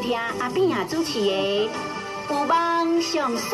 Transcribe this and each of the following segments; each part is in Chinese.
听阿扁啊主持的《有梦上水》。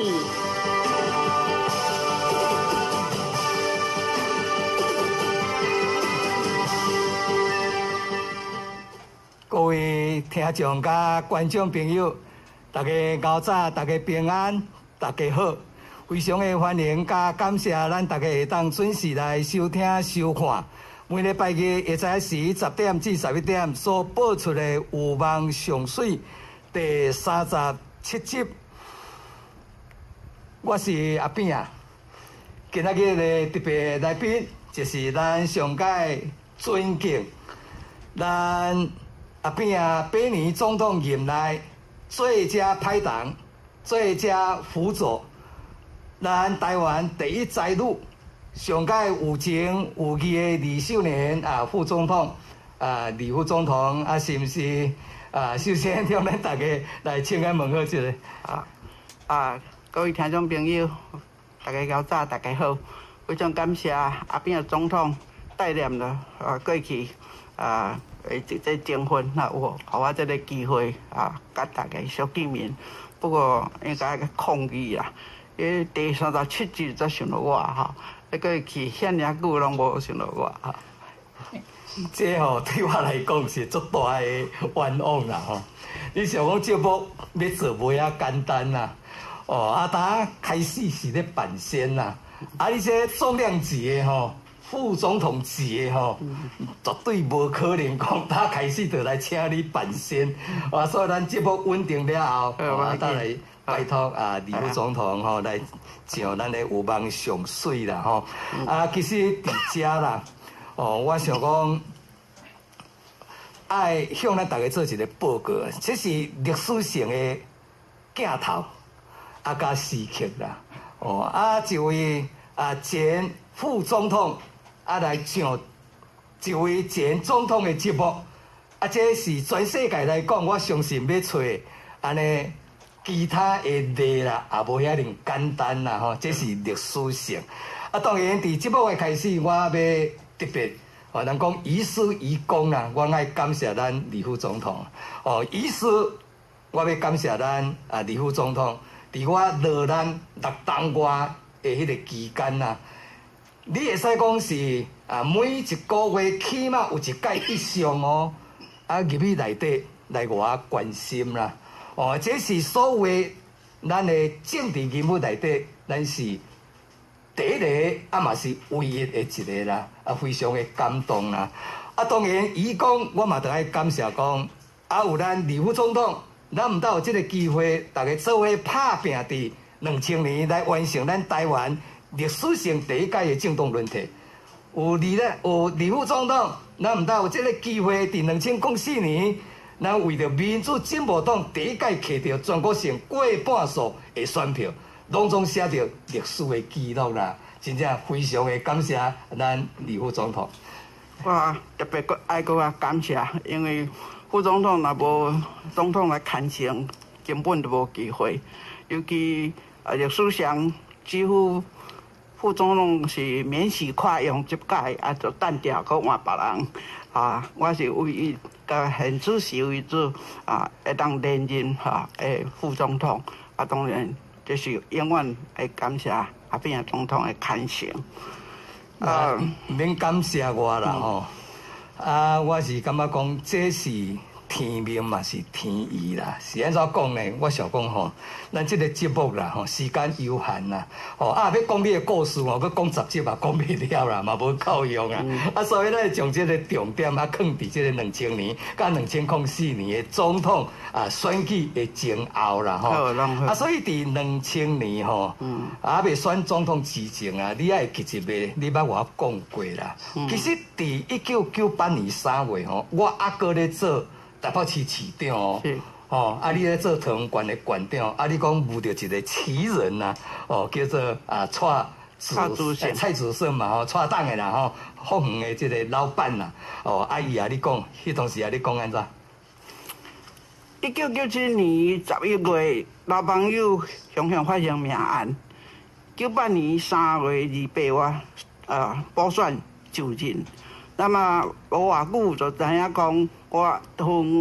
各位听众甲观众朋友，大家早早，大家平安，大家好！非常的欢迎甲感谢咱大家会当准时来收听收看。每礼拜日下早时10点至11点所播出的《有梦上水》第37集。我是阿扁啊，今仔日的特别来宾就是咱上届尊敬咱阿扁啊8年总统任内最佳拍档、最佳辅佐，咱台湾第一才女。上届有情有义的李秀莲副总统李副总统是不是首先向咱大家来请安问候一下各位听众朋友，大家早早，大家好！非常感谢阿扁总统带领了过去这征婚有给我这个机会跟大家相见面。不过应该抗议啦，因为第37集才想到我过去遐尔久拢无想到我这对我来讲是足大的冤枉啦你想讲节目要做袂遐简单啦当开始是咧办仙啦你这重量级的副总统级的绝对无可能讲他开始就来请你办仙所以咱节目稳定了后再来拜托李副总统来上咱的有梦上水啦其实伫遮啦我想讲爱向咱大家做一个报告，这是历史性的镜头加时刻啦一位前副总统来上一位前总统的节目这是全世界来讲，我相信要找安尼。其他的例啦，也无遐尼简单啦这是历史性。当然，伫节目的开始，我要特别人讲遗师遗功啦，我爱感谢咱李副总统。遗师，我要感谢咱李副总统，伫我落咱6冬外的迄个期间你会使讲是每一个月起码有一届以上入去内底来我关心啦。这是所谓咱的政治人物内底，咱是第一个嘛是唯一的一个啦，非常的感动啦。当然，伊讲我嘛得爱感谢讲，有咱李副总统，咱毋但有这个机会，大家做伙拍拼伫2000年来完成咱台湾历史性第一届的政党轮替。有李副总统，咱毋但有这个机会伫2004年。咱为着民主进步党第一届摕到全国性过半数的选票，拢总写着历史的记录啦！真正非常的感谢咱李副总统。 我特别爱感谢，因为副总统若无总统来牵线，根本就无机会。尤其历史上几乎副总统是免死快用这届就单调搁换别人我是唯一。很主席为主会当连任副总统当然就是永远会感谢阿扁总统的牵线免感谢我啦我是感觉讲这是天命嘛是天意啦，是安怎讲呢？我想讲咱这个节目啦时间有限啦要讲你的故事要讲10集讲袂了啦，嘛无够用所以咱将这个重点放伫这个2000年甲2004年的总统选举的前后啦所以伫2000年未选总统之前你爱记一下，你捌我讲过啦。其实伫1998年3月我阿哥咧做台北市市长你咧做桃园县的县长你讲遇到一个奇人叫做蔡祖胜嘛蔡党的啦福园的这个老板啦伊你讲迄当时你讲安怎 ？1997年11月，老朋友雄雄发生命案。98年3月28日补选就任。那么无偌久就知影讲，我从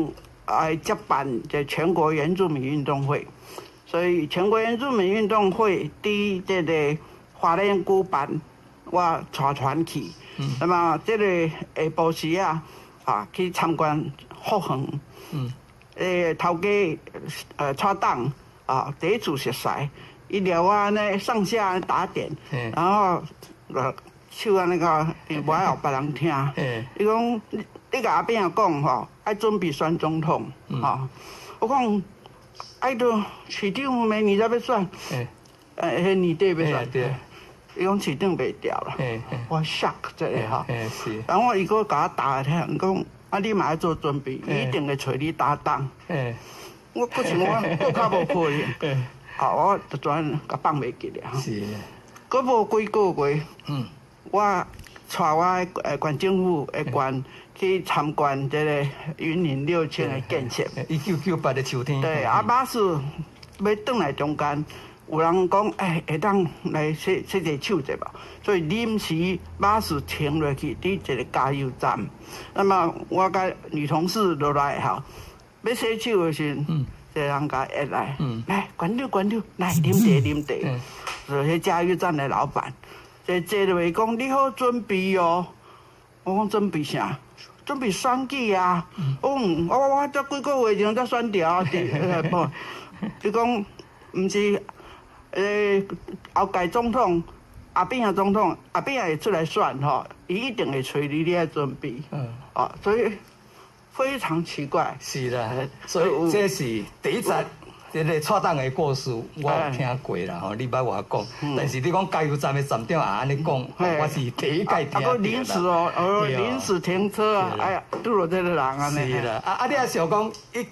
接办这全国原住民运动会，所以全国原住民运动会伫这个花莲举办，我带团去。那么这个下晡时去参观福恒。头家带党第一次熟悉，伊撩我呢上下打点，然后手安尼个，无爱互别人听。伊讲你甲阿扁讲爱准备选总统我讲爱到市长明年才要选，迄年底要选。伊讲市长袂调啦，我 shock 这个然后伊佫甲我打听讲。你嘛要做准备，伊一定会找你搭档。我搁想我较无可能，我就转甲放袂记了。 是。 搁无几个月，我带我县政府的官去参观这个云林6000的建设。 1998的秋天。 对，马士要转来中间。有人讲，会当来洗个手者吧，所以临时巴士停落去，伫一个加油站。那么我甲女同事落来要洗手的时阵，一个人甲约来，来，关长，来啉茶。就是加油站的老板，坐落去讲，你好准备哦。我讲准备啥？准备选举啊。我这几个月前才选调不，伊讲毋是。后届总统阿扁总统，阿扁会出来选伊一定会找你来准备。所以非常奇怪。 是啦，所以这是第一站，这个蔡党的故事我有听过啦你捌我讲，但是你讲加油站的站长也安尼讲，我是第一届听到啦。 临时临时停车哎呀，拄着这个人安尼。 是啦，你也想讲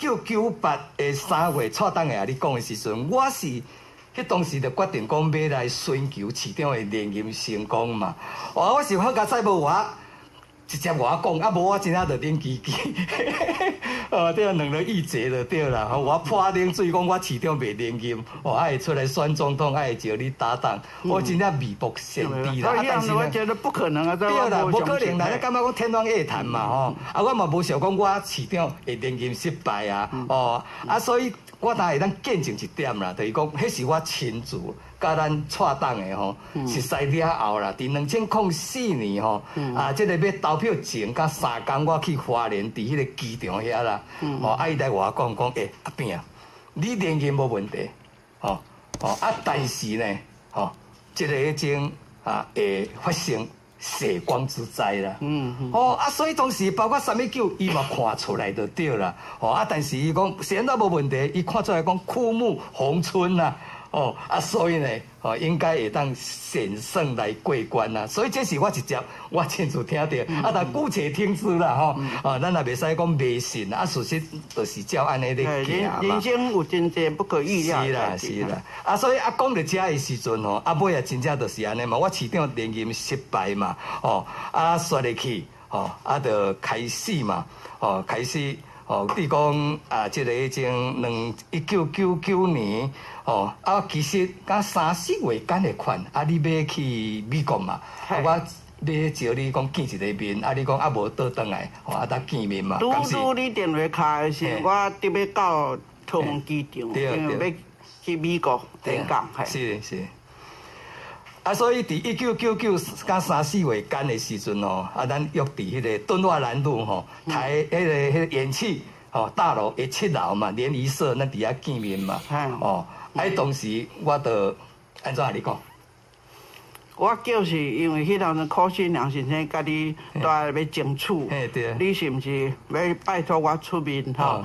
1998的3月，蔡党的你讲的时阵，我是。迄当时就决定讲要来寻求市长的连任成功嘛。我是好佳哉无我直接我讲，无我真正就顶支支。对，两个议席就对啦。我破冷水讲我市长袂连任，会出来选总统，会招你搭档，我真正未卜先知啦。 但是我觉得不可能啊， 对啦，无可能啦。你感觉讲天方夜谭嘛我嘛无想讲我市长会连任失败所以。我当会当见证一点啦，就是讲，迄是我亲自甲咱蔡党的实在了后啦，伫2004年即个要投票前甲3天，我去花莲伫迄个机场遐啦，伊来我讲阿扁啊，你连任无问题，但是呢，即个已经会发生。血光之灾啦，所以当时包括什么酒，伊嘛看出来就对啦，但是伊讲显然无问题，伊看出来讲枯木逢春啦，所以呢，应该会当险胜来过关啦，所以这是我直接我亲自听到，但姑且听之啦，咱也袂使讲迷信事实就是照安尼咧行嘛。 人生有真济不可预料的是啦，所以讲到遮的时阵尾也真正就是安尼嘛，我市长连任失败嘛，说入去，就开始嘛，开始。你讲即个已经1999年，其实甲3、4月间的款，你要去美国嘛，我要招你讲见一个面，你讲无倒转来，当见面嘛。 拄你电话卡的时，我特别到桃园机场，因为要去美国演讲。 是。所以伫1999甲3、4月间的时阵咱约伫迄个敦化南路台迄个演戏大楼的7楼嘛，联谊社咱伫遐见面嘛。当时我就安怎你讲？ 我就是因为迄阵柯信良先生甲你在要争取，你是毋是要拜托我出面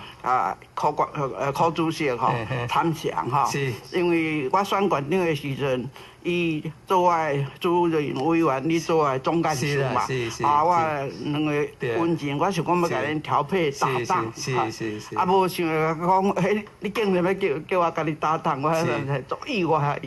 柯主席参详是， 因为我选县长的时阵。伊做我主任委员，你做我总干事嘛？我两个温情，我想讲要甲恁调配搭档。 是。 无想讲，你竟然要叫我甲你搭档，我足意外。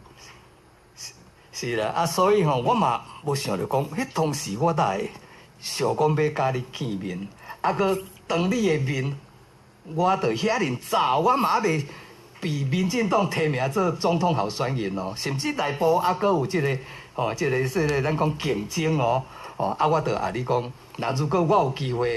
是啦，所以我嘛无想着讲，迄当时我才会想讲要甲你见面，搁当你的面，我着遐尼早，我嘛未。被民进党提名做总统候选人甚至内部搁有即个咱讲竞争我着你讲，那如果我有机会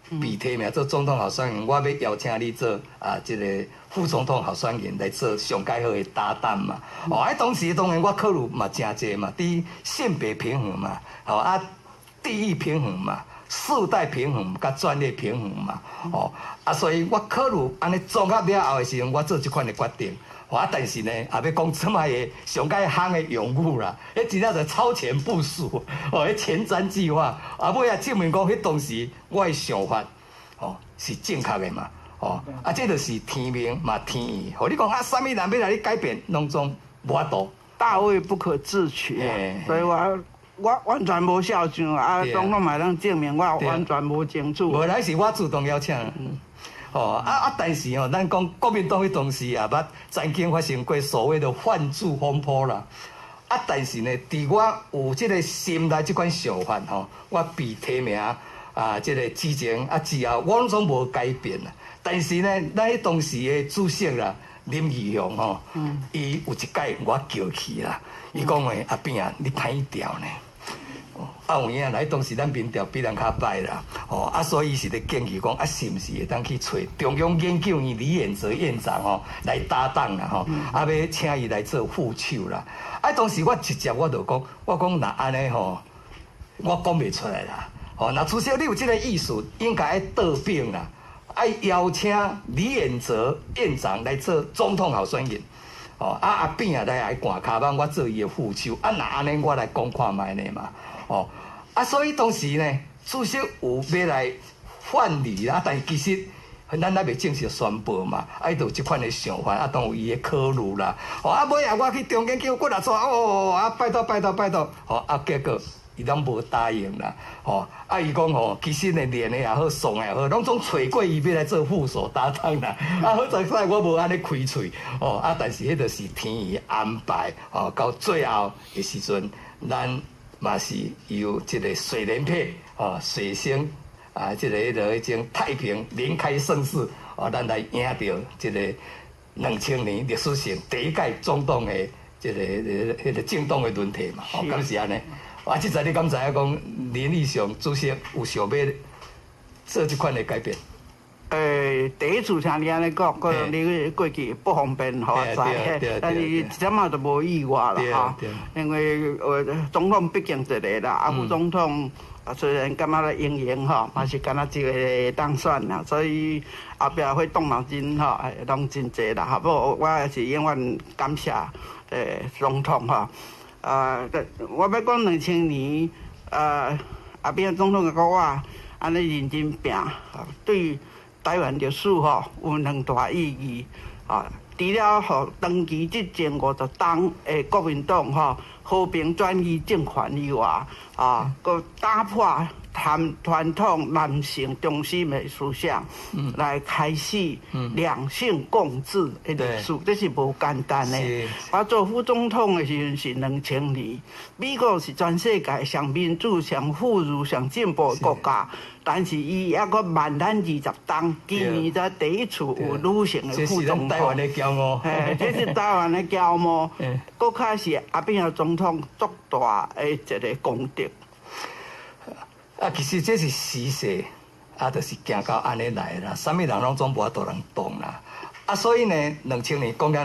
被提名做总统候选人，我要邀请你做这个副总统候选人来做上介好的搭档嘛。当时当然我考虑嘛真济嘛，第一性别平衡嘛，地域平衡嘛。世代平衡甲专业平衡嘛，所以我考虑安尼综合了后的时候，我做这款的决定。但是呢，也要讲什么的上介夯的用语啦，迄真正就超前部署，迄前瞻计划，尾也证明讲，迄当时我的想法，是正确的嘛，这就是天命嘛天意。你讲啥物人要来你改变，拢总无法度。 大位不可自取，所以我完全无效像总统嘛能证明我完全无清楚。 无来是我主动邀请。但是咱讲国民党迄当时也捌曾经发生过所谓的换柱风波啦。但是呢，伫我有即个心内即款想法我被提名即个之前之后，我拢总无改变啦。但是呢，咱迄当时的主席啦，林义雄伊有一届我叫去啦，伊讲话阿扁你歹调呢。有影啦，当时咱民调比人较歹啦，所以是咧建议讲是毋是会当去找中央研究院李彦哲院长来搭档啦要请伊来做副手啦。当时我直接我就讲，我讲那安尼我讲袂出来啦。那至少你有这个意思，应该要倒并啦，邀请李彦哲院长来做总统候选人。阿扁来赶卡板，我做伊的副手。那安尼我来讲看卖呢嘛。所以当时呢，主席有要来换你啦，但其实咱还未正式宣布嘛，就有这款的想法，当有伊的考虑啦。尾啊，我去中间叫骨力说，拜托，结果伊拢无答应啦。伊讲其实呢练的也好，爽的也好，拢总找过伊要来做副手搭档啦。好在我无安尼开喙，但是迄就是天意安排。到最后的时阵，咱嘛是由这个水莲配水星这个迄种太平连开盛世咱来赢到这个2000年历史上第一届总统的这个政党的轮替嘛，敢是安尼？即阵你敢知影讲林义雄主席有想要做这款的改变？ 第一次听你安尼讲，可能你过去不方便互我知，但是怎么都无意外啦因为总统毕竟一个啦，副总统虽然感觉咧赢嘛是敢若一个当选啦，所以后壁会动脑筋拢真济啦不过我也是永远感谢总统我要讲2000年后壁总统甲我安尼认真拼对台湾历史有2大意义除了互长期执政50党的国民党和平转移政权以外佮打破传统男性中心的思想，来开始两性共治的历史，这是无简单的。我做副总统的时阵是2000年，美国是全世界上民主、上富裕、上进步的国家，但是伊还阁万咱20党，今年才第一次有女性的副总统。 这是台湾的骄傲。 这是台湾的骄傲。搁较是阿扁总统足大的一个功德。 其实这是时势，就是行到安尼来啦，啥物人拢总无法度人动啦。所以呢，2000年讲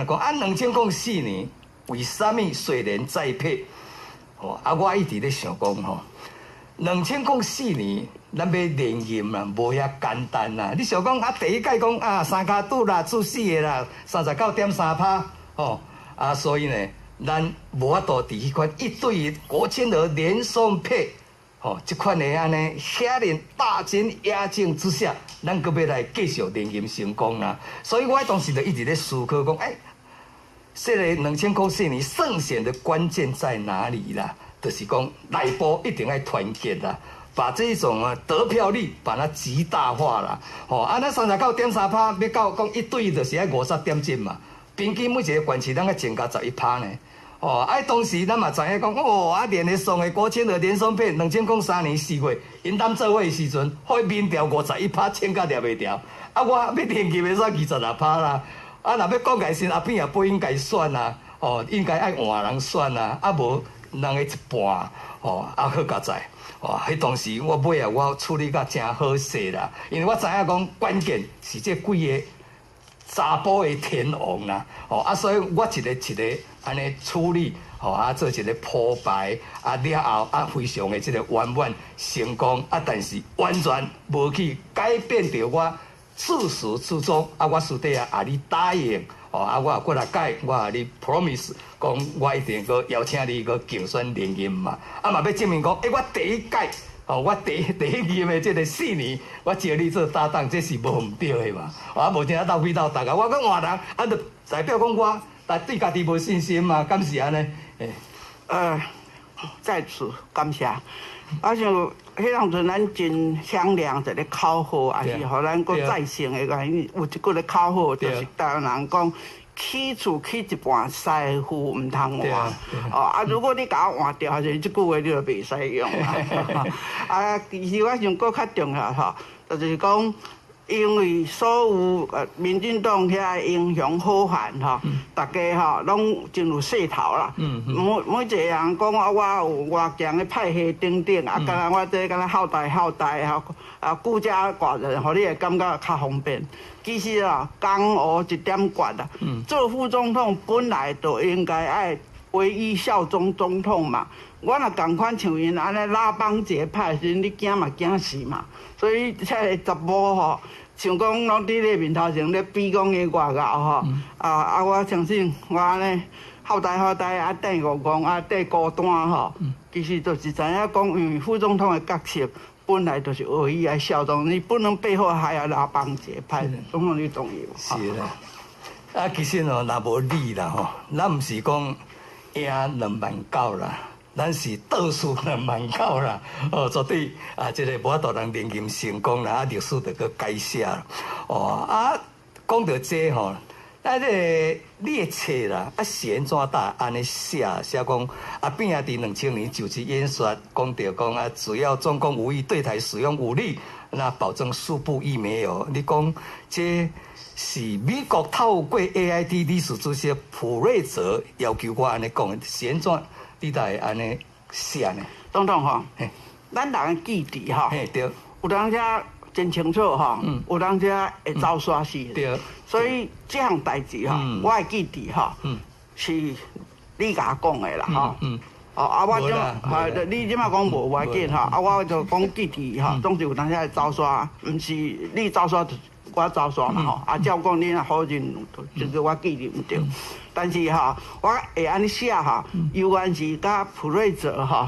2004年，为啥物水莲再配？我一直咧想讲2004年咱要连任啦，无遐简单啦。你想讲第一届讲3卡拄啦，出4个啦，39.3%所以呢，咱无法度伫迄款一对国庆的连送配。这款的安尼，遐连大军压境之下，咱阁要来继续连任成功啦。所以我当时就一直在思考讲，这个2004年胜选的关键在哪里啦？就是讲内部一定要团结啦，把这种得票率把它极大化啦。那39.3%要到讲一对就是要50点进嘛，平均每一个县市咱要增加11%呢。当时咱嘛知影讲，连的送的国庆的连送片，2003年4月，因当做伙的时阵，迄民调51%，签甲抓袂掉。我要连任的煞26%啦。若要讲改善，阿扁也不应该选啦。应该爱换人选啦。无人的一半，哦，啊好佳哉，哦，迄当时我买啊，我处理甲真好势啦，因为我知影讲关键是这几个查甫的天王啦，哦，啊，所以我一个安尼处理，哦，啊，做一个铺排，啊了后啊，非常的这个圆满成功，啊，但是完全无去改变着我自始至终，啊，我私底下啊，你答应。哦，啊，我过来改，我你 promise 讲，我一定个邀请你个竞选连任嘛。啊嘛要证明讲，我第一届，哦，我第一任的这个4年，我招你做搭档，这是无唔对的嘛。啊，无听斗气斗大家，我讲换人，啊，就代表讲我对家己无信心嘛，敢是安尼？ 在此感谢。啊像迄当阵咱真响亮一个口号，也是互咱搁再生的原因。有一句个口号，就是台湾人讲，起厝起一半，师傅唔通换。哦啊，如果你甲我换掉，就是即句话你就袂使用啦。啊，其实我想搁较重要吼，就是讲。因为所有民进党遐英雄好汉吼，大家吼拢真有势头啦。每一个人讲我有偌强的派系等等，啊，敢若我这敢若后代吼，啊，孤家寡人，互你会感觉较方便。其实啊，江湖一点决啊，做副总统本来就应该爱唯一效忠总统嘛。我若共款像因安尼拉帮结派，时你惊嘛惊死嘛。所以这个查某吼，像讲拢伫咧面头前咧比讲伊外交吼，我相信我安尼后代啊等五公啊等孤单吼，其实就是知影讲，因为副总统的角色本来就是唯一爱效忠，你不能背后还要拉帮结派，总统你同意无？ 是啦，啊，其实哦，若无你啦吼，咱毋是讲赢29000啦。咱是倒数29000啦，哦，绝对啊，这个无法度人连任成功啦，啊，历史就搁改写啦，哦，啊，讲到这吼，啊，这个你的册啦，啊，是安怎打安尼写讲啊，边啊，伫2000年就职演说讲到讲啊，只要中共无意对台使用武力，那保证速步亦没有。你讲这是美国透过 AIT 理事主席普瑞泽要求我安尼讲，是安怎？你才会安尼写呢？ 总统吼，咱人记忆吼， 对， 有人遮真清楚吼，有人遮会走煞死， 对， 所以这项代志吼，我会记忆吼，是你甲我讲的啦吼，哦，啊，我种，你即马讲无要紧吼，啊，我就讲记忆吼，总是有当时会走煞，毋是你走煞，我走煞嘛吼，啊，照讲你若好人，这个我记忆毋对。但是吼，我会安尼写吼，有关是甲普瑞泽吼，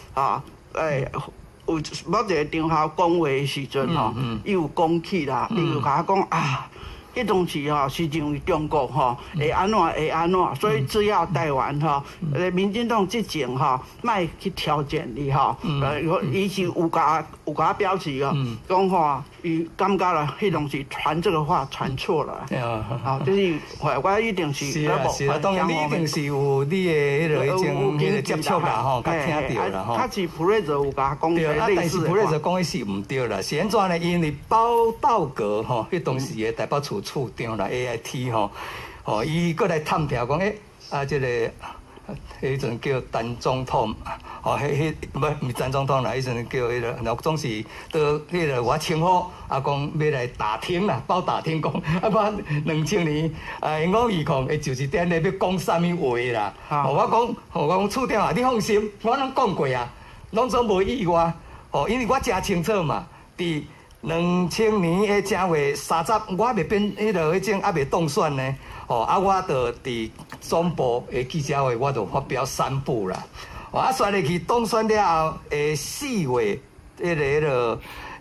有某一个场合讲话的时阵吼，伊有讲起啦，伊有甲我讲啊，迄当时吼是认为中国吼会安怎，所以只要台湾吼，民进党执政吼，莫去挑战你吼，伊是有甲表示哦，讲吼。伊感觉啦，迄当时传这个话传错了，好，就是我一定是。 是啊，当然你一定是有你的迄个迄个接触啦吼，甲听到啦吼。 他是普瑞泽有甲讲对啊，但是普瑞泽讲的是唔对啦，是安怎呢？因为报道阁吼，迄当时的台北处处长啦 AIT 吼，伊过来探听讲，这个。迄阵叫陈总统，毋是陈总统啦，迄阵叫迄个，总是到迄个我称呼，讲要来打听啦，报打听讲，我2000年520就是点咧要讲啥物话啦。我讲处长啊，你放心，我拢讲过啊，拢总无意外。因为我真清楚嘛，伫2000年的正月30，我未变迄个迄种还未当选呢。我就伫总部的记者会，我就发表3部啦。选入去当选了后，4月这个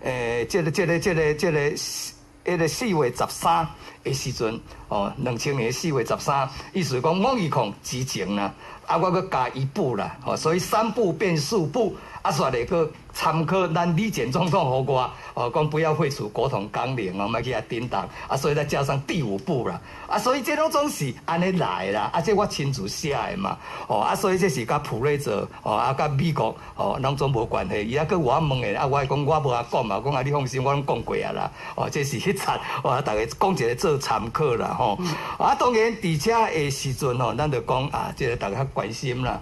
4月13的时阵，2000年4月13，意思讲520之前啦，我搁加1部啦，所以3部变4部，选入去参考咱李前总统互我，讲不要废除国统纲领莫去遐颠倒，所以再加上第5部啦，所以这拢总是安尼来啦，这我亲自写的嘛，所以这是甲普瑞泽，甲美国，拢总无关系，伊还搁我问的，我讲我无遐讲嘛，讲你放心，我拢讲过啊啦，这是迄冊，大家讲一个做参考啦，当然伫遮的时阵咱就讲这个大家关心啦。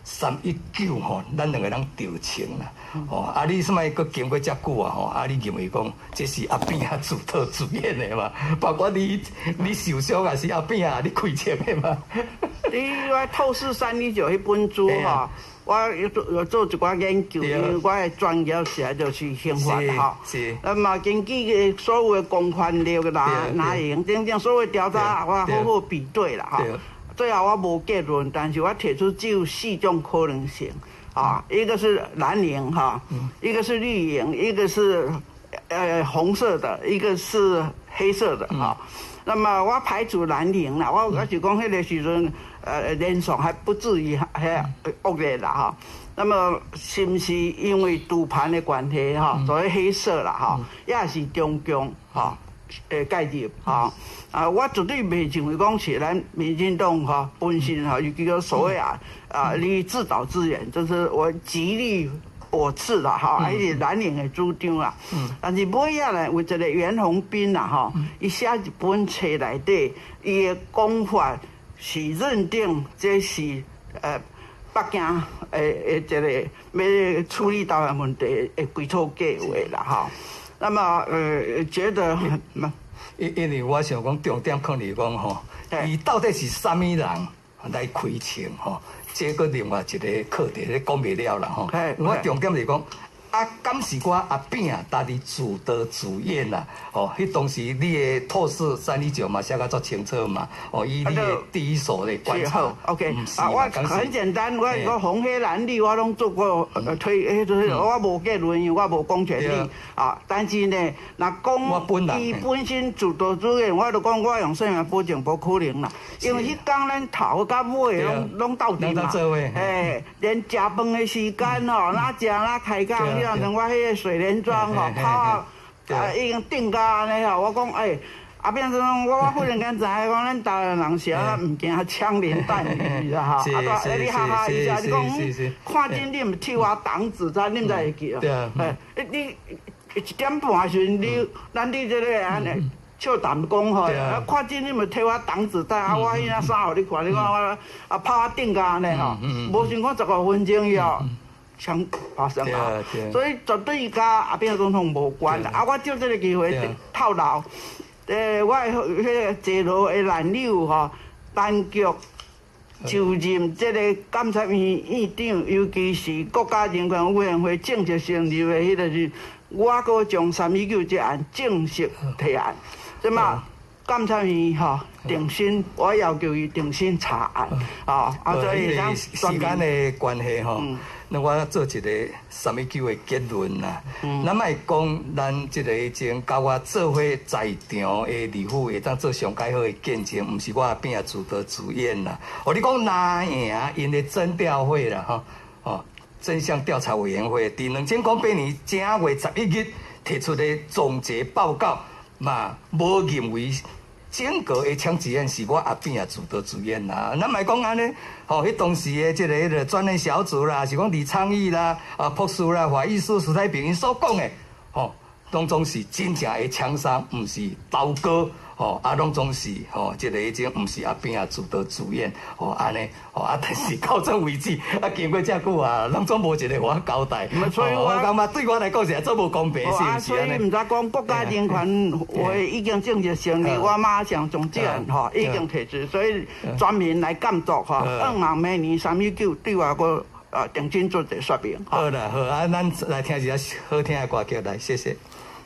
319吼，咱两个人调情啦。哦，啊，你什么佫经过遮久啊？吼，啊，你认为讲这是阿扁啊自导自演的嘛？包括你受伤也是阿扁啊，你开枪的嘛？ 你我透视319迄本书吼。我有做一寡研究，因为我的专业是就是刑法哈。 是。 那么根据所有的公判例啦、哪样等等所有调查，我好好比对啦哈。最后我无结论，但是我提出只有4种可能性啊，一个是蓝营哈，一个是绿营，一个是红色的，一个是黑色的哈。那么我排除蓝营啦，我是讲迄个时阵。连上还不至于遐恶劣啦哈，那么是不是因为赌盘的关系哈，所谓黑色啦哈，也是中共哈介入哈我绝对袂认为讲是咱民进党哈本身哈，尤其个所谓你自导自演，就是我极力驳斥啦哈，还是蓝营的主张啦。但是尾仔呢，有一个袁宏斌啦哈，伊写一本册内底，伊的讲法。是认定这是北京一个要处理台湾问题的基础计划啦哈。那么觉得因为我想讲重点可能讲吼，伊到底是啥物人来开枪吼？这个另外一个课题咧讲袂了啦吼。我重点是讲。敢是我阿扁啊，家己自导自演啦。哦，迄当时你的透视319嘛，写甲足清楚嘛。哦，以你的第一手的观察。 OK， 我很简单，我红黑蓝绿我拢做过推，就是我无结论，因为我无公权力啊。但是呢，若讲伊本身自导自演，我就讲我用生命保证无可能啦。因为迄天咱头甲尾拢斗阵嘛，连食饭的时间哦，哪食哪开讲。像我迄个水莲庄吼，泡已经定甲安尼吼，我讲阿变成我忽然间知影讲，咱台湾人是唔惊枪林弹雨啦哈，你哈哈一下，你讲看见你唔替我挡子弹，你唔知会记哦？你1点半时你这个安尼笑谈讲吼，看见你唔替我挡子弹，我迄衫互你看，你看我泡定甲安尼吼，无想讲15分钟以后。枪发生啊，所以绝对甲阿扁总统无关啦。我借这个机会透露，我迄个坐牢的男友吼，单局就任这个监察院院长，尤其是国家人权委员会正式成立的迄个是，我阁将319这案正式提案，即嘛。监察院吼定心，我要求伊定心查案所以时间的关系吼，那我做一个319的结论啦。咱莫讲咱这个前甲我做伙在场的立府会当做上介好的见证，毋是我阿扁自导自演啦。你讲哪赢？因的侦调会啦吼，真相调查委员会伫2008年正月11日提出的总结报告。嘛，无认为整个的枪击案是我阿扁啊自导自演啦。咱莫讲安尼，迄当时的这个专案小组啦，是讲李昌义啦、朴树啦、华艺术、史太平因所讲的，拢总是真正的枪伤，毋是刀割。拢总是这个已经毋是阿扁啊自导自演，安尼，但是到这为止，经过遮久啊，拢总无一个我交代。所以我感觉对我来讲是做无公平，是毋是所以毋知讲国家人权会已经正式成立，我马上从这案已经提出，所以专门来监督2行明年319对我个定睛做者说明。 好啦，好咱来听一下好听的歌曲来，谢谢。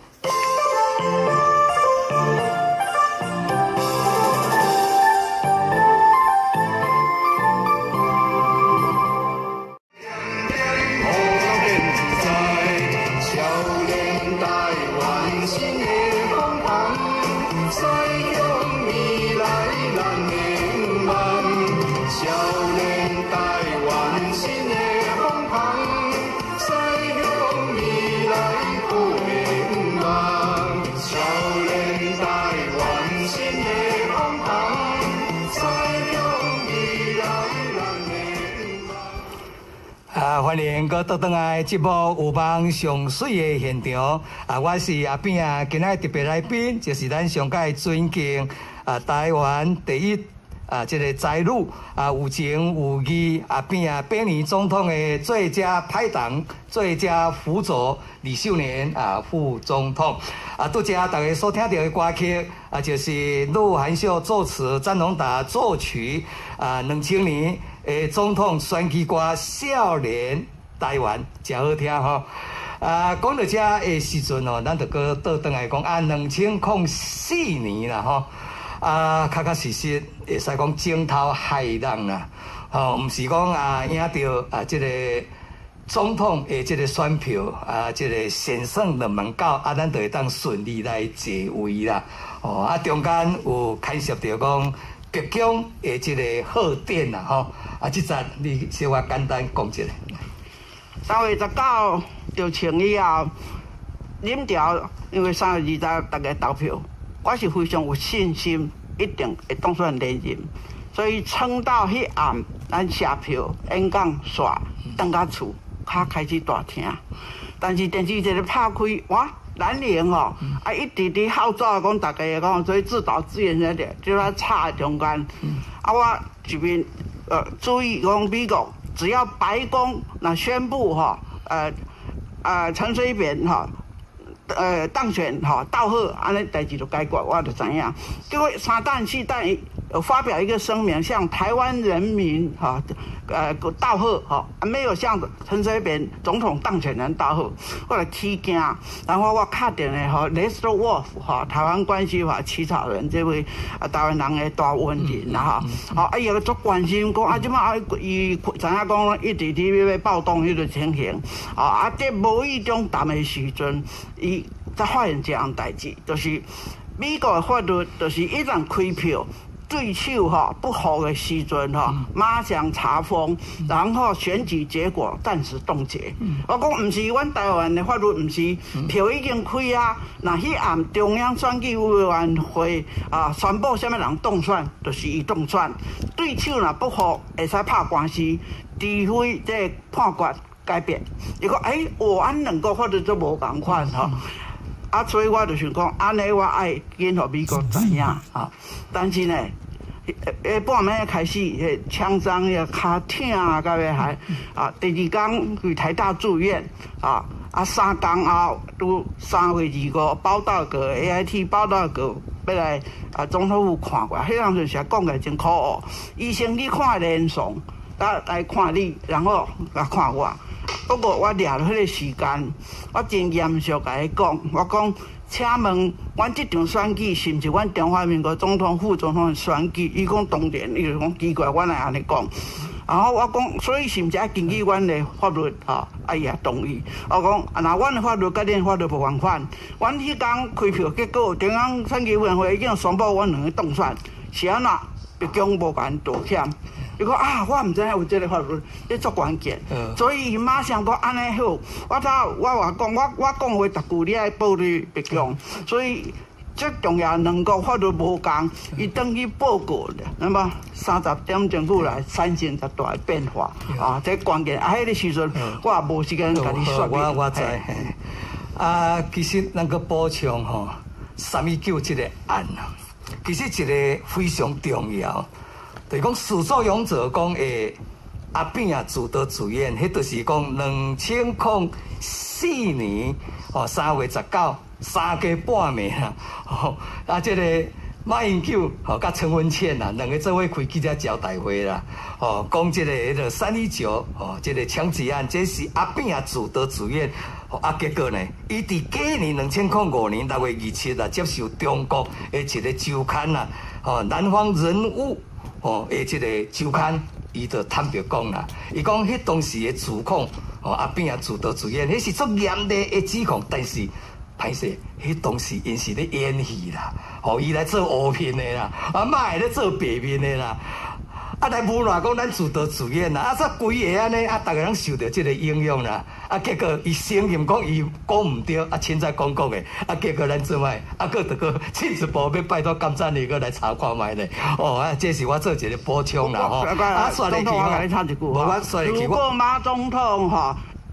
欢迎搁倒转来节目有梦上水的现场我是阿扁今仔特别来宾就是咱上届尊敬台湾第一这个财路有情有义边8年总统的最佳拍档、最佳辅佐李秀莲副总统拄则大家所听到的歌曲就是鹿晗秀作词、詹宏达作曲2000年的总统选举歌《少年台湾》，真好听吼。讲到这的时阵哦，咱就搁倒转来讲2004年啦吼。确实实会使讲惊涛骇浪啦，毋是讲赢到这个总统的这个选票这个险胜冷门到咱就会当顺利来坐位啦。中间有牵涉到讲北京的这个贺电啦吼，这阵你小可简单讲一下。 3月19就请以后，领调因为3月20大家投票。我是非常有信心，一定会当选连任，所以撑到迄暗，咱下票演讲煞回到厝，较开始大听。但是电视这个拍开，哇，蓝营吼，一直伫号召讲大家讲，所以自导自演那点，就在插中间。我这边注意讲美国，只要白宫那宣布陈水扁当选到好，安尼代志就解决，我就知影。结果3弹4弹发表一个声明，向台湾人民道贺没有向陈水扁总统当选人道贺，我就起惊。然后我敲电的Lester Wolf 台湾关系法起草人这位台湾人的大恩人啦伊个足关心讲即马伊知影讲一直伫要暴动迄个情形这无意中谈的时阵，伊才发现这样代志，就是美国的法律，就是一旦开票。对手不好的时阵马上查封，然后选举结果暂时冻结。我讲唔是，阮台湾的法律唔是票已经开那迄暗中央选举委员会宣布什么人当选，就是伊当选。对手若不好，会使拍官司，除非这判决改变。伊讲咱两个法律都无共款所以我就想讲，安尼我爱紧互美国知影但是呢，半暝开始，枪声也较疼到要害第2天去台大住院3天后，拄3月25报道个 AIT 报道个要来总统府看过，迄阵阵是讲个真可恶。医生你看连爽，来看你，然后来看我。不过我抓了迄个时间，我真严肃甲伊讲，我讲，请问，阮这场选举是毋是阮中华民国总统、副总统的选举？伊讲当然，伊就讲奇怪，阮会安尼讲。然后我讲，所以是毋是爱根据阮的法律伊也同意。我讲，那阮的法律甲恁法律无共款。阮迄天开票结果，中央选举委员会已经宣布阮两个当选，是安那？北京无甲因道歉。伊讲我毋知影有这个法律，这足关键。所以伊马上讲安尼好。我话讲，我讲话逐句你爱报你北京。所以最重要两个法律无共，伊等去报告的，那么30点钟过来产生十大变化这关键。迄个时阵我也无时间甲你说明。 我知。其实咱个补充319这个案其实一个非常重要。就是讲始作俑者讲的阿扁自导自演，迄就是讲2004年3月19 3更半暝这个马英九甲陈文茜两个做伙开记者招待会啦，讲这个319这个枪击案，这是阿扁自导自演。结果呢，伊伫隔年2005年6月27日接受中国的一个周刊南方人物的这个周刊，伊就坦白讲啦，伊讲迄当时的指控阿扁自导自演，迄是足严厉的指控，但是歹势，迄当时因是咧演戏啦，伊来做乌片的啦，嘛会咧做白面的啦。来无赖讲咱自导自演啦，说规个安尼逐个人受到这个影响啦，结果伊承认讲伊讲唔对，凊彩讲的，结果咱做卖，佫着佫进一步要拜托监察院佫来查看卖咧，这是我做一个补充啦总统，我甲你插一句，如果马总统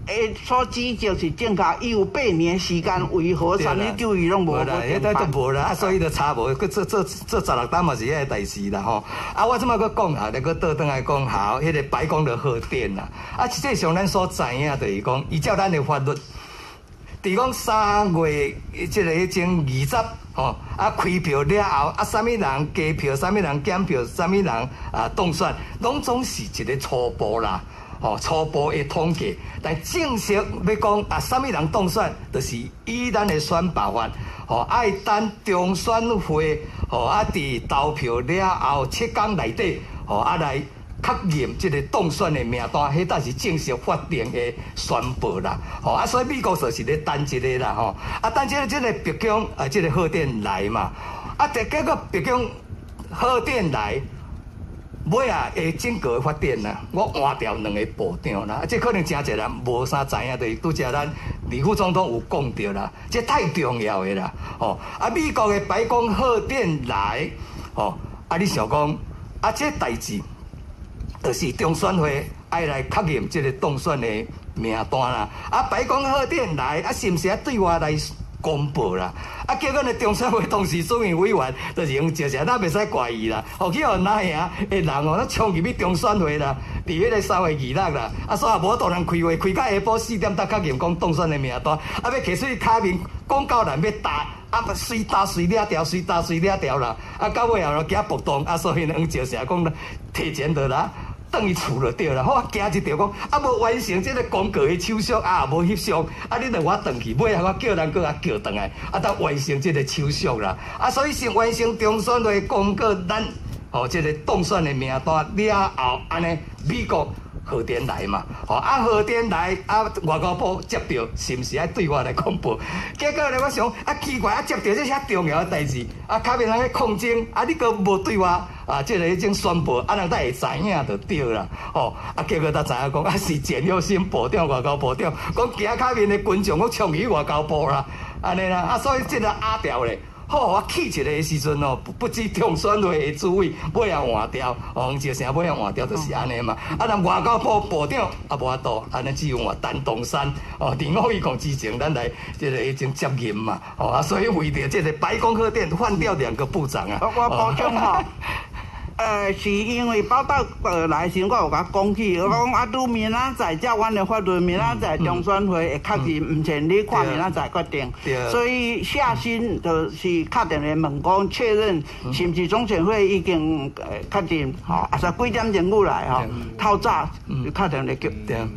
所指就是正确，伊有8年时间，为何319伊拢无啦？迄都无啦，所以就查无，佮做16单嘛是遐个代志啦吼。我即摆佮讲下，佮倒转来讲好，迄个白宫的核电啦。实际上咱所知影就是讲，依照咱的法律，伫讲3月即个迄种20吼，开票了后，啥物人加票，啥物人减票，啥物人当选，拢总是一个初步啦。初步的统计，但正式要讲啥物人当选，就是以咱的选罢法，爱等中选会，伫投票了后7天内底，来确认这个当选的名单，迄才是正式法定的宣布啦。所以美国就是咧等这个啦，等这个北京这个核电来嘛，结果北京核电来。尾会整个发电啦，我换掉2个部长啦，这可能真侪人无啥知影，就是拄则咱李副总统有讲到啦，这太重要的啦，美国的白宫核电来，你想讲这代志，就是中选会爱来确认这个当选的名单啦，白宫核电来，是毋是对外来公布啦？结果呢，中选会董事主任委员就是用直接，咱袂使怪伊啦。去互哪赢的人咱冲入去中选会啦，伫迄个3月26啦，所以无当然开会，开到下晡4点，确认讲当选的名单，要摕出去卡面，讲到人要打，随打随了掉，随打随了掉啦。到尾后惊暴动，所以呢，用石讲提前的啦。转去厝就对啦，好惊一条讲无完成这个公告的手续无翕相，你着我转去，尾后我叫人叫叫转来，才完成这个手续啦。所以先完成中选会公告咱这个当选的名单了后，安尼美国核电来嘛，核电来外交部接到，是毋是爱对外来公布？结果呢，我想奇怪，接到这遐重要的代志，卡面人咧抗争，你个无对外这个迄种宣布，人才会知影就对啦，结果才知影讲是简又新部长、外交部长，讲行卡面的群众，我冲去外交部啦，安尼啦，所以这个掉咧。我起一个的时阵不止中选会的主委尾也换掉，黄石城尾也换掉，就是安尼嘛。咱外交部部长无法度，安尼只有换陈东山伫5月5之前，咱来这个已经接任嘛。所以为着这个白宫核电换掉2个部长啊。 我补充吼。是因为报道来时，我有甲讲起，我讲拄明仔载照阮的法律，明仔载中选会会确认，毋前你看明仔载决定。所以下心就是确定来问讲确认，是毋是中选会已经确定？说几点钟过来透早就确定来决定。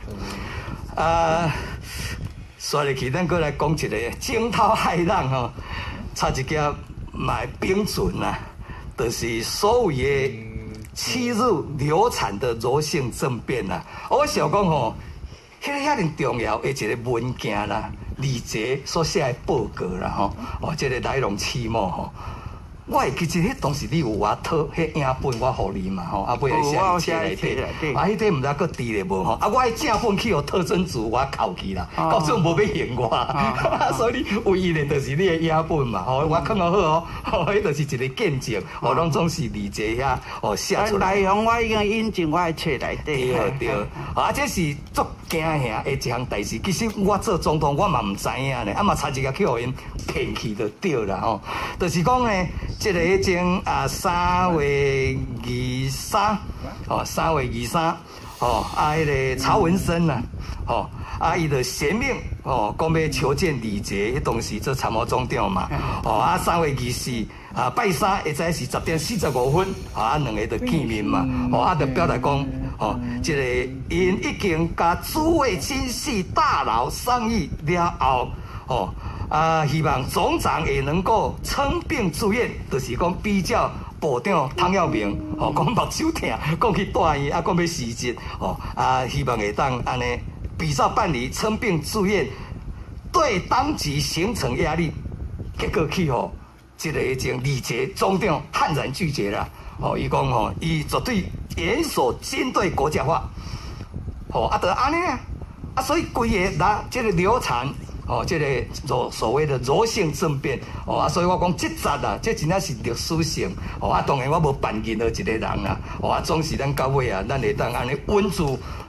说入去，咱过来讲一个惊涛骇浪差一件买冰准啦。就是所谓的7日流产的柔性政变啦，我想讲迄个遐尼重要的一个文件啦，李杰所写的报告啦这个来龙去脉我会记得迄当时你有我讨迄影本，我互你嘛尾来写册内底，迄底毋知佫伫咧无我迄正本去互特征组我扣去啦，到最后无要还我，所以你唯一的就是你的影本嘛我看好迄就是一个见证拢总是理解遐写出来。 内容我已经引进我的册内底。 对，这是足惊吓的一项代志。其实我做总统我嘛毋知影呢，嘛差一个去互因骗去就对啦就是讲呢。这个迄种3月23，3月23，迄个曹文生呐，伊就写命，讲要求见李杰，迄当时做参谋总长嘛，3月24，拜三，会知是10点45分，2个就见面嘛，就表达讲，这个因已经甲诸位亲戚大佬商议了后，希望总长也能够称病住院，就是讲比较部长汤耀明，讲目睭疼，讲去大医，讲要辞职，希望会当安尼比照办理称病住院，对当局形成压力。结果去这个已经李杰总长悍然拒绝了，伊讲伊绝对严守军队国家法，就安尼所以规个这个流产。这个所谓的柔性政变，所以我讲这集这真正是历史性，当然我无扮任何一个人啦，总是咱到尾咱会当安尼稳住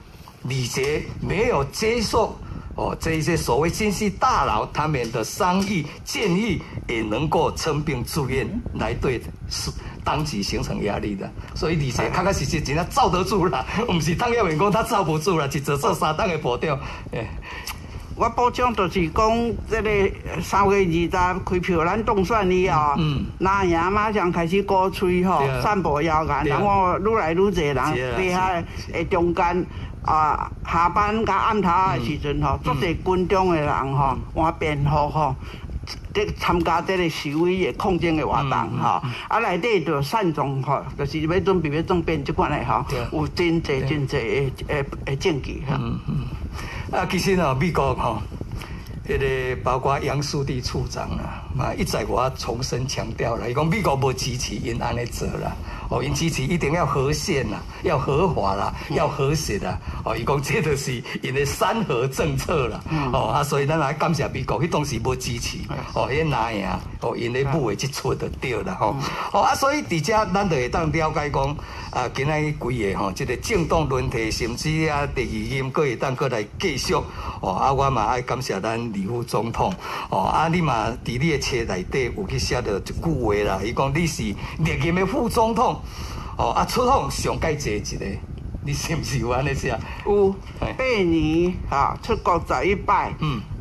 李杰没有接受这一些所谓经济大佬他们的商议建议，也能够称病住院来对当局形成压力的。所以李杰刚开始是真正罩得住啦，不是汤耀文讲他罩不住啦，是做3档的部长。 我补充就是讲，这个3月20开票，咱当选以后，拿赢马上开始鼓吹散播谣言，然后愈来愈侪人伫遐诶中间下班甲暗头的时阵足侪群众的人换便服伫参加这个示威的抗争的活动内底就善终就是要准备要政变这款的有真侪的证据其实美国迄个包括杨书记处长嘛一再我重申强调了，伊讲美国无支持因安尼做啦，因支持一定要和宪啦，要合法啦，要和谐啦，伊讲这就是因的3和政策啦，所以咱来感谢美国，迄当时无支持，迄拿赢，因咧舞的即出就对啦，所以伫遮咱就会当了解讲。今仔规个即个政党轮替，甚至第2任阁会当阁来继续我嘛爱感谢咱李副总统你嘛伫你的册内底有去写到一句话啦，伊讲你是历任的副总统出访上介济一个，你是毋是有安尼写？ 有8年出国11摆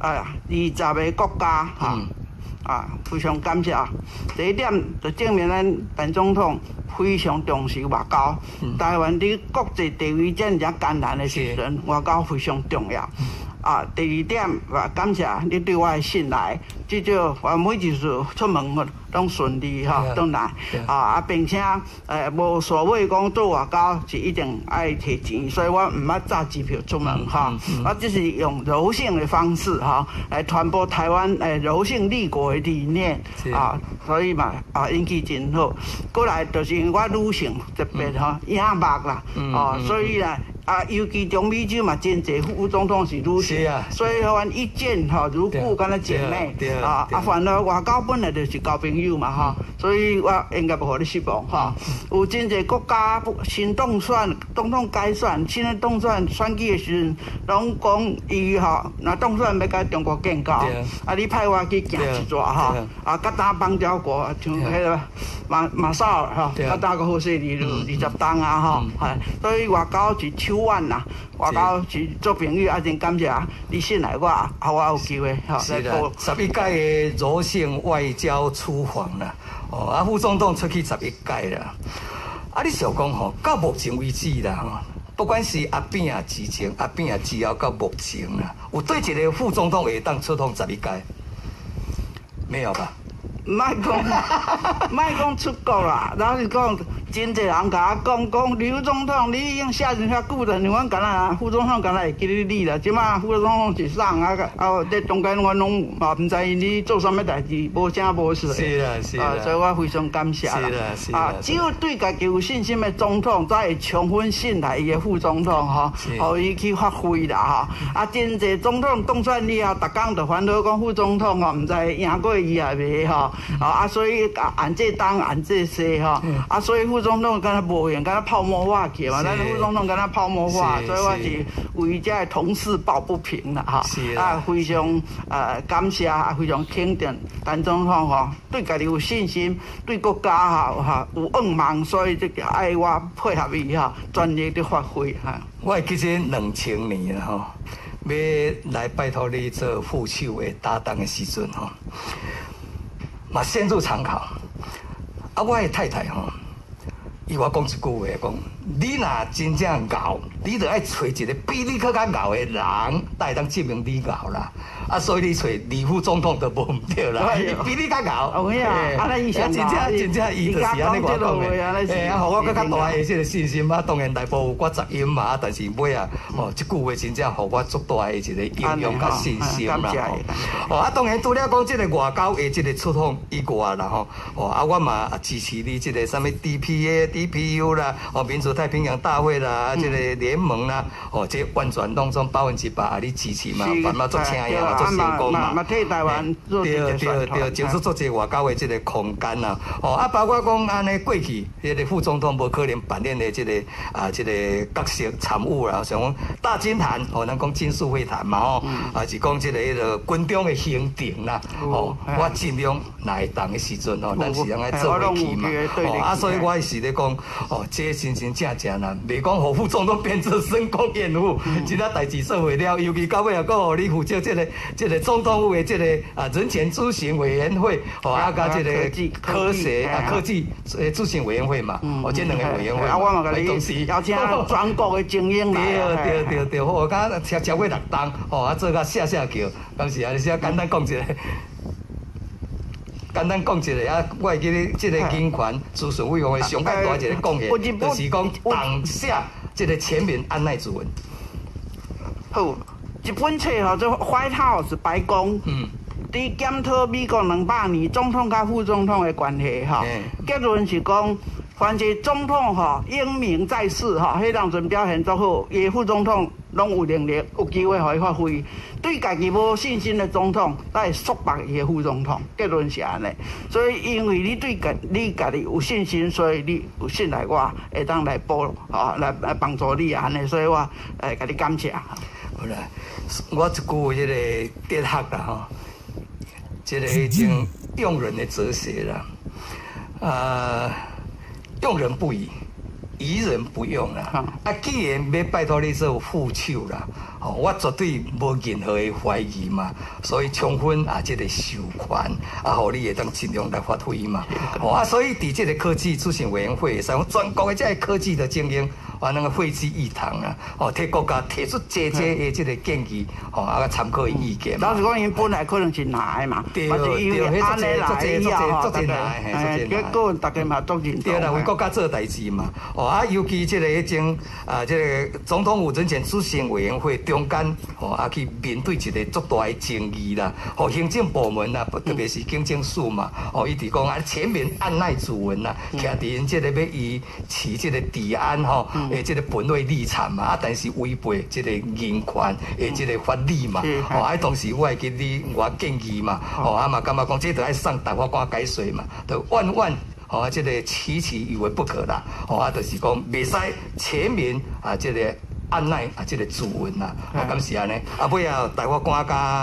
，20个国家非常感谢。第一点就证明咱陈总统非常重视外交。台湾伫国际地位这样艰难的时阵，外交非常重要。第2点，感谢你对我的信赖，至少我每一次出门拢顺利转来。并且无所谓讲做外交是一定爱摕钱，所以我唔捌炸机票出门我只是用柔性的方式来传播台湾柔性立国的理念所以嘛引起真好。过来就是因为我女性特别眼目啦所以呢。尤其中美洲嘛，真侪副总统是女性，所以阮一见如故，敢若姐妹反而外交本来就是交朋友嘛所以我应该不互你失望有真侪国家新当选、总统改选、新的当选选举的时阵，拢讲伊若当选要甲中国建交，你派我去行一抓甲打邦交国，像迄个马绍尔甲打个好势力20档所以外交是手腕啦，外交是做朋友，真感谢你信赖我，我有机会来做。11届的柔性外交出访啦，副总统出去11届啦。你想讲到目前为止啦不管是阿扁之前、阿扁之后到目前啦，有对一个副总统会当出访11届，没有吧？ 莫讲出国啦，老实讲，真侪人甲我讲，刘总统，你已经写真遐久了，阮敢若副总统敢若会记得你啦。即马副总统是送这中间阮拢唔知你做啥物代志，无声无势。 是啦， 所以我非常感谢啦。只有对家己有信心的总统，才会充分信赖伊的副总统互伊去发挥啦真侪总统当选以后，逐工就烦恼讲副总统唔知赢过伊也未所以按这东按这西所以副总统敢若无用，敢若泡沫化去嘛。咱副总统敢若泡沫化，所以我是为这同事抱不平啦非常感谢非常肯定陈总统对家己有信心，对国家有愿望，所以这个爱我配合伊全力的发挥我会记得2000年要来拜托你做副手的搭档的时阵嘛陷入长考我的太太伊我讲一句话，讲你若真正熬，你就爱找一个比你更加熬的人，才会当证明你熬啦。所以你找李副总统就无唔对啦，比你较熬。 有影，真正伊就是安尼我讲的。互我更加大的这个信心当然内部有我杂音嘛，但是尾这句话真正互我足大的一个应用甲信心啦。当然除了讲这个外交的这个出访以外啦我嘛支持你这个什么 DPA EPU 啦，民主太平洋大会啦，这个联盟啦，这完全当中100%你支持嘛，反嘛做请呀嘛，做成功嘛。 嘛替台湾做对，就是做一个外交的这个空间啦。包括讲安尼过去，这个副总统无可能扮演的这个角色参与啦，像讲大金坛，咱讲金属会谈嘛，是讲这个军中的行程啦，我尽量来当的时阵咱是用来做回去嘛。所以我是咧讲，这真正啦，袂讲互副总统变做升官宴府，其他代志做袂了，尤其到尾又讲互你负责这个总统府的这个人权咨询委员会，甲这个科技咨询委员会嘛，这两个委员会， 我嘛甲你邀请全国的精英来。 对，我刚超过6档，做甲下桥，当时你先简单讲一个。简单讲一下，我会记得这个人权咨询委员会上界大一个贡献，就是讲当下这个全民按捺指纹。 好，一本册做 White House 白宫，伫检讨美国200年总统甲副总统的关系结论是讲，凡是总统英明在世迄当阵表现足好，伊副总统拢有能力有机会互伊发挥。对家己无信心的总统，来束缚伊的副总统，结论是安尼。所以因为你对你家己有信心，所以你有信赖我，会当来来帮助你安尼。所以我甲你感谢。 好啦，我一句这个哲学啦这个已经用人的哲学啦，用人不疑。疑人不用啦，既然要拜托你做副手啦，我绝对无任何的怀疑嘛，所以充分这个授权互你会当尽量来发挥嘛，所以伫这个科技咨询委员会上，全国的这个科技的精英，那个会稽议堂啊，替国家提出这的这个建议，参考意见。 老实讲，因本来可能是来嘛， 对， 安尼来以后，结果大家嘛都认同。 对啦，为国家做代志嘛，尤其这个这个总统府人权咨询委员会中间，去面对一个足大的争议啦，行政部门啦，特别是警政署嘛，伊直讲全民按捺指纹啦，徛伫因这个要以持这个治安这个本位立场嘛，但是违背这个人权的这个法律嘛，同时我会给你我建议嘛，嘛感觉讲这都爱送大法官解说嘛，就万。这个期以为不可啦，就是讲袂使全民这个按捺这个指纹啦，敢是安尼？尾啊，大法官甲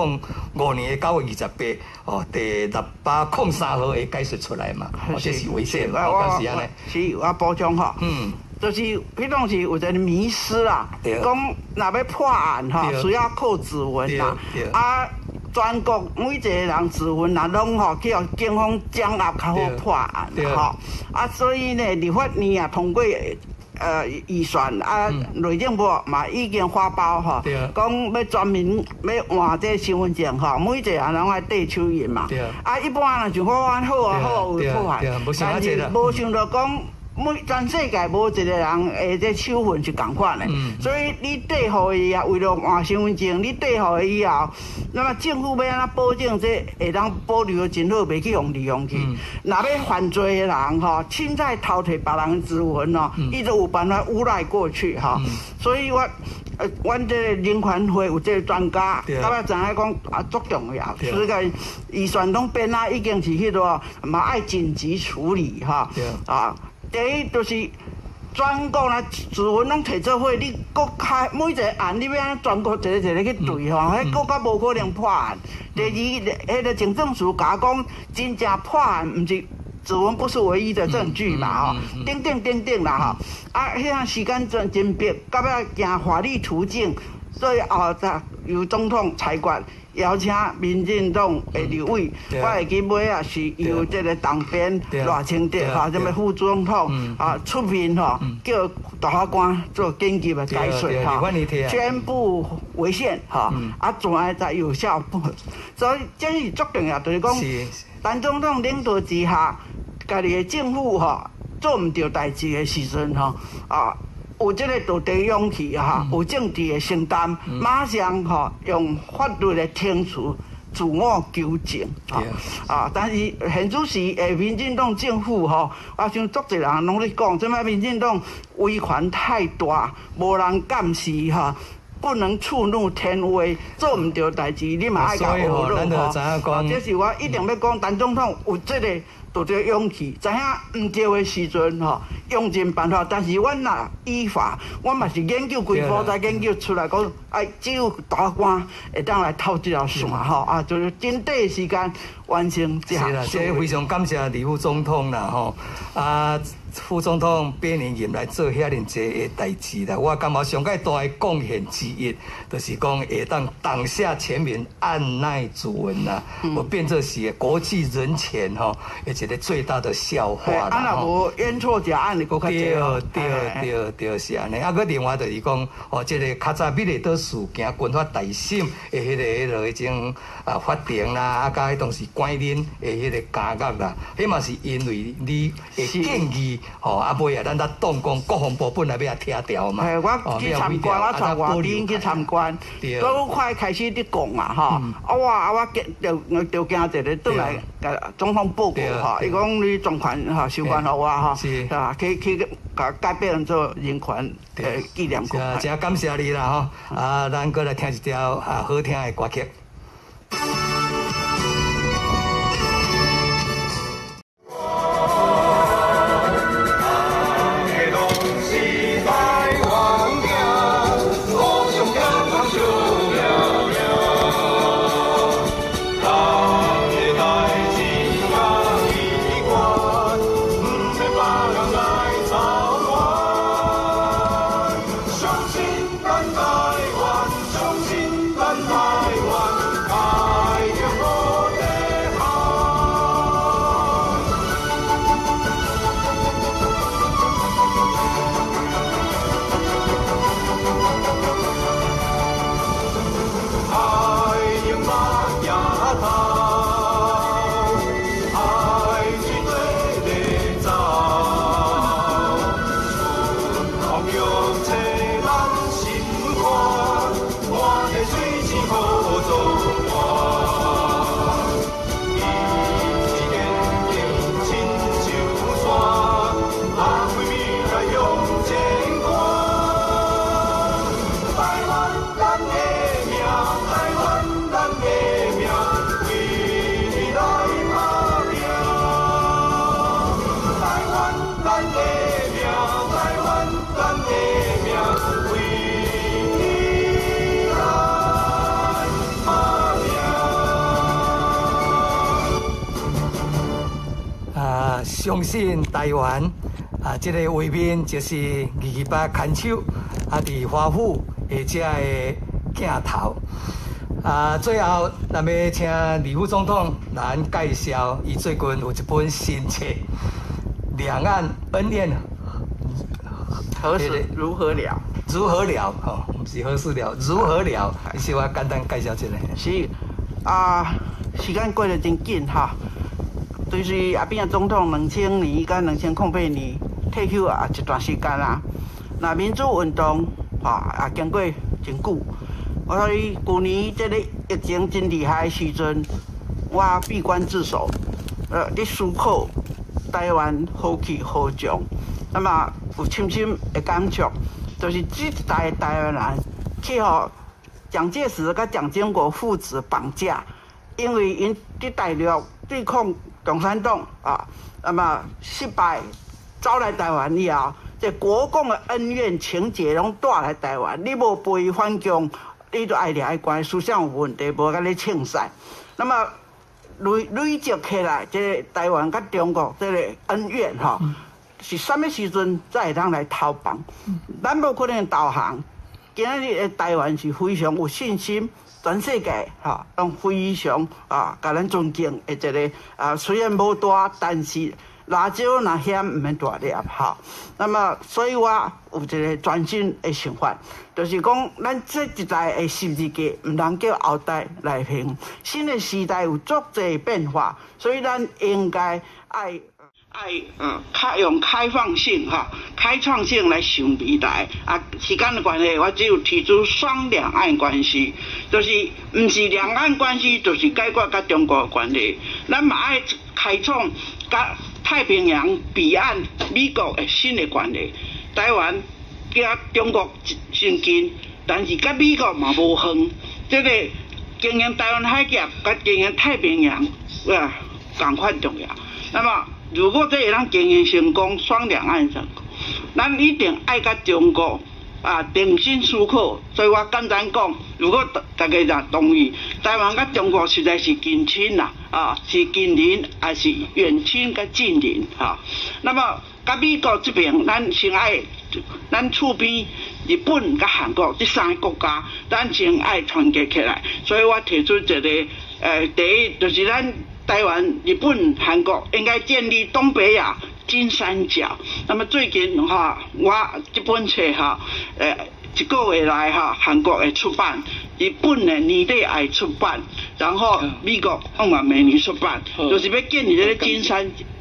2005年9月28，第603号会解说出来嘛，这是违宪，敢是安尼？ 是，我补充就是迄种是有一个迷失啦，讲若要破案需要靠指纹啦，全国每一个人指纹拢去互警方掌握较好破案所以呢，立法院通过预算内政部嘛已经发包讲要专门要换这身份证每一个人拢爱戴手印嘛，一般人就讲好有破案，但是无想到讲。全世界无一个人这手份是同款的，所以你戴互伊为了换身份证，你戴互伊以后，那么政府要安怎保证这会当保留真好，袂去用利用去？若要犯罪的人凊彩偷摕别人的指纹伊就有办法诬赖过去所以阮这个人权会有这个专家，到尾知影讲足重要，所以个预算拢编已经是迄个嘛爱紧急处理第一就是全国指纹拢摕做伙，你国开每一个案，你要安全国一个去对迄国家无可能破案。第二，迄个警政署甲讲，真正破案毋是指纹不是唯一的证据嘛等等啦迄项时间真逼，到尾行法律途径，所以由总统裁决。邀请民进党的立委，我会记尾是由这个党鞭赖清德什么副总统出面叫大法官做紧急的解说宣布违宪转才有效。所以这是足重要，就是讲，咱总统领导之下，家己的政府做唔到代志的时阵有这个道德勇气有政治的承担，马上用法律的听取自我纠正但是现主时民进党政府我想足侪人拢咧讲，即摆民进党威权太大，无人监视不能触怒天威，做唔到代志，你嘛爱甲学咯这是我一定要讲，陈总统有这个。有这个勇气，知影唔对的时阵用尽办法。但是阮若依法，阮嘛是研究规科再研究出来讲，只有大官会当来透这条线就是真短的时间完成这项。 是啦，这非常感谢李副总统啦副总统8年任来做遐尼济的代志啦，我感觉上界大的贡献之一，就是讲会当下全民按捺主文啦，我变作是国际人权而且最大的笑话啦。 若无冤错假案，你搁较济对是安尼。搁另外就是讲这个较早美丽岛事件军法大审的迄种法庭啦，甲迄当时关恁的迄个监狱啦，迄嘛是因为你的建议。尾啊，咱动工，国防部本来要拆掉嘛。 我去参观，我带外宾去参观，都快开始伫讲啊，我就惊一个转来总统报告伊讲你专权收还互我去改变做人权纪念馆。 真感谢你啦咱过来听一条好听的歌曲。相信台湾这个画面就是228牵手伫花府的这个镜头最后咱要请李副总统来介绍，伊最近有一本新册《两岸恩怨何时如何了》， 如何了不是何时了，如何了？你稍微简单介绍一下。 是时间过得真紧就是阿扁总统2000年跟2008年退休一段时间啦。那民主运动经过真久，所以去年这个疫情真厉害的时阵，我闭关自守，咧思考台湾何去何从。那么有深深的感触，就是这一代台湾人去蒋介石跟蒋经国父子绑架，因为因伫大陆对抗共产党那么失败，走来台湾以后，这国共的恩怨情结拢带来台湾。你无陪伊反共，你就爱掠爱关，思想有问题，无甲你称势。那么累积起来，这个台湾甲中国这个恩怨是什么时阵才会当来投放？咱无可能投降。今日的台湾是非常有信心。全世界拢非常甲咱尊敬的一个虽然无大，但是辣椒那咸唔免大粒哈。那么，所以我有一个全新的想法，就是讲，咱这一代的12届，唔通叫后代来评。新的时代有足侪变化，所以咱应该爱用开放性哈、开创性来想未来。啊，时间的关系，我只有提出双两岸关系，就是唔是两岸关系，就是解决甲中国的关系。咱嘛爱开创甲太平洋彼岸美国的新的关系。台湾甲中国真近，但是甲美国嘛无远。这个经营台湾海峡甲经营太平洋啊，同款重要。那么，如果这会当经营成功，双两岸成功，咱一定爱甲中国啊定心思考。所以我简单讲，如果大家若同意，台湾甲中国实在是近亲啦，啊是近邻还是远亲甲近邻哈？那么甲美国这边，咱先爱咱厝边日本甲韩国这三个国家，咱先爱团结起来。所以我提出一个第一就是咱。台湾、日本、韩国应该建立东北亚金三角。那么最近哈，我这本册哈，一个月来哈，韩国会出版，日本的年底会出版，然后美国看嘛明年出版，就是要建立这个金三角。